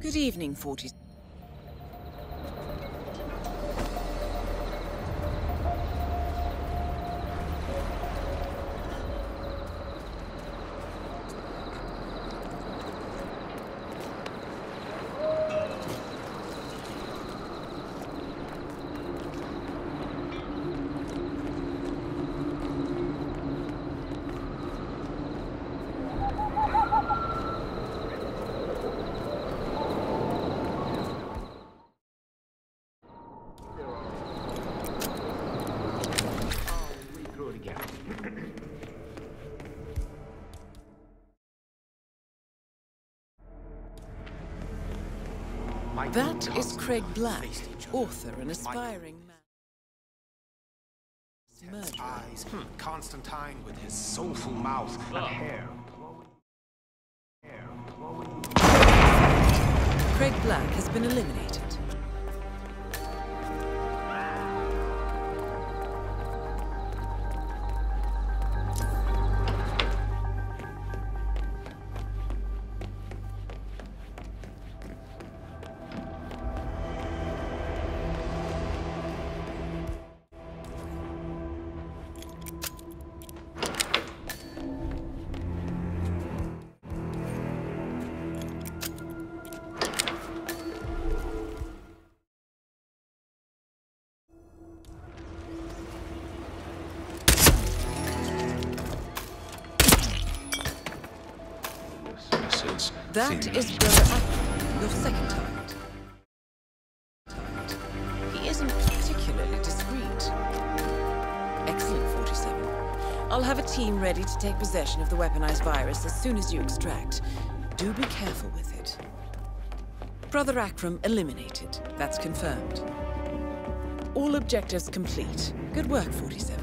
Good evening, 40. That is Craig Black, author and aspiring man. Murderer. Eyes, Constantine with his soulful mouth and hair. Craig Black has been eliminated. That is Brother Akram, your second target. He isn't particularly discreet. Excellent, 47. I'll have a team ready to take possession of the weaponized virus as soon as you extract. Do be careful with it. Brother Akram eliminated. That's confirmed. All objectives complete. Good work, 47.